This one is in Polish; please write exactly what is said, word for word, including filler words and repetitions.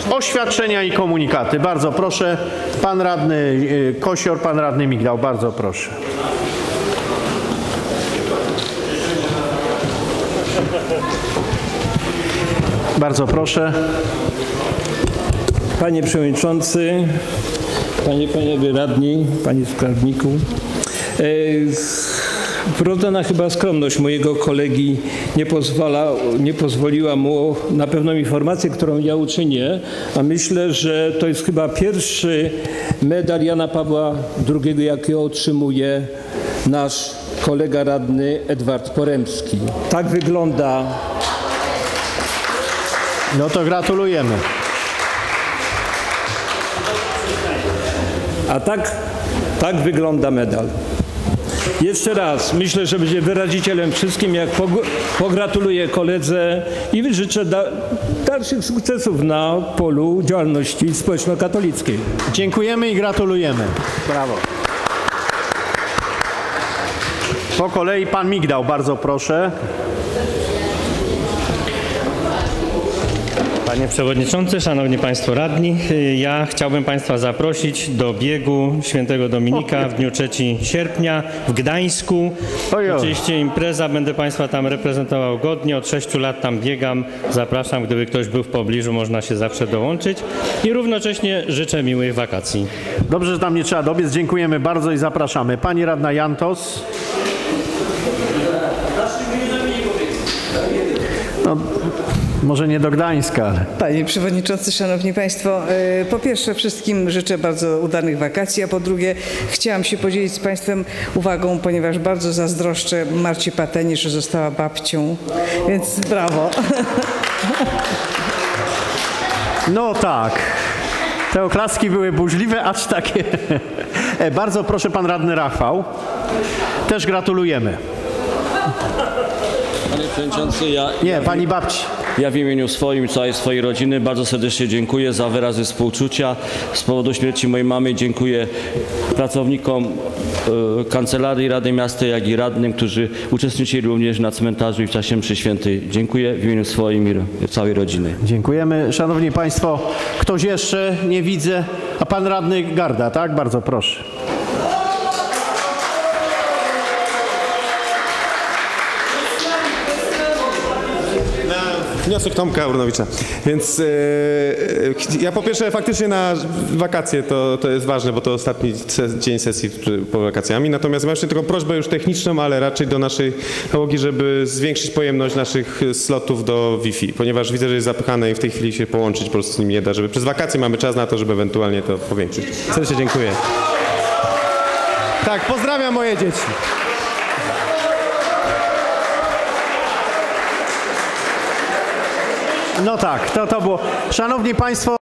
Oświadczenia i komunikaty. Bardzo proszę. Pan radny Kosior, pan radny Migdał. Bardzo proszę. Bardzo proszę. Panie Przewodniczący, Panie, Panowie Radni, Panie Skarbniku. E, Wrodzona chyba skromność mojego kolegi nie, pozwala, nie pozwoliła mu na pewną informację, którą ja uczynię, a myślę, że to jest chyba pierwszy medal Jana Pawła drugiego, jaki otrzymuje nasz kolega radny Edward Poremski. Tak wygląda. No to gratulujemy. A tak, tak wygląda medal. Jeszcze raz, myślę, że będzie wyrazicielem wszystkim, jak pogratuluję koledze i życzę da dalszych sukcesów na polu działalności społeczno-katolickiej. Dziękujemy i gratulujemy. Brawo. Po kolei pan Migdał, bardzo proszę. Panie Przewodniczący, Szanowni Państwo Radni, ja chciałbym Państwa zaprosić do biegu Świętego Dominika w dniu trzeciego sierpnia w Gdańsku. Ojoj. Oczywiście impreza, będę Państwa tam reprezentował godnie, od sześciu lat tam biegam. Zapraszam, gdyby ktoś był w pobliżu, można się zawsze dołączyć i równocześnie życzę miłych wakacji. Dobrze, że tam nie trzeba dobiec. Dziękujemy bardzo i zapraszamy. Pani radna Jantos. No, może nie do Gdańska, ale... Panie Przewodniczący, Szanowni Państwo, po pierwsze wszystkim życzę bardzo udanych wakacji, a po drugie chciałam się podzielić z Państwem uwagą, ponieważ bardzo zazdroszczę Marcie Pateni, że została babcią, więc brawo. No tak. Te oklaski były burzliwe, acz takie... Bardzo proszę, pan radny Rachwał. Też gratulujemy. Panie Przewodniczący, ja, Nie, ja, pani babci. ja w imieniu swoim i całej swojej rodziny bardzo serdecznie dziękuję za wyrazy współczucia z powodu śmierci mojej mamy. Dziękuję pracownikom e, Kancelarii Rady Miasta, jak i radnym, którzy uczestniczyli również na cmentarzu i w czasie mszy świętej. Dziękuję w imieniu swoim i całej rodziny. Dziękujemy. Szanowni Państwo, ktoś jeszcze? Nie widzę. A pan radny Garda, tak? Bardzo proszę. Wniosek Tomka Urnowicza. Więc yy, ja po pierwsze faktycznie na wakacje to, to jest ważne, bo to ostatni dzień sesji po wakacjami. Natomiast mam jeszcze tylko prośbę już techniczną, ale raczej do naszej załogi, żeby zwiększyć pojemność naszych slotów do Wi-Fi, ponieważ widzę, że jest zapychane i w tej chwili się połączyć po prostu z nim nie da, żeby przez wakacje mamy czas na to, żeby ewentualnie to powiększyć. Serdecznie dziękuję. Tak, pozdrawiam moje dzieci. No tak, to, to było. Szanowni Państwo.